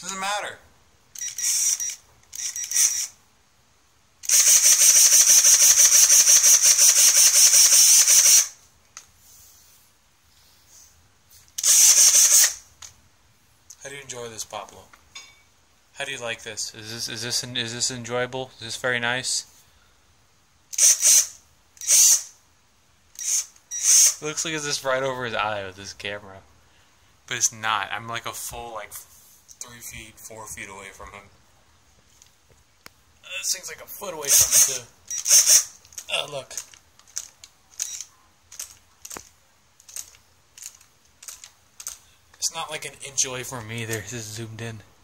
Doesn't matter. How do you enjoy this, Pablo? How do you like this? Is this enjoyable? Is this very nice? It looks like it's just right over his eye with this camera, but it's not. I'm like a full 3 feet, 4 feet away from him. This thing's like a foot away from him too. Oh, look. It's not like an inch away from me either. This is zoomed in.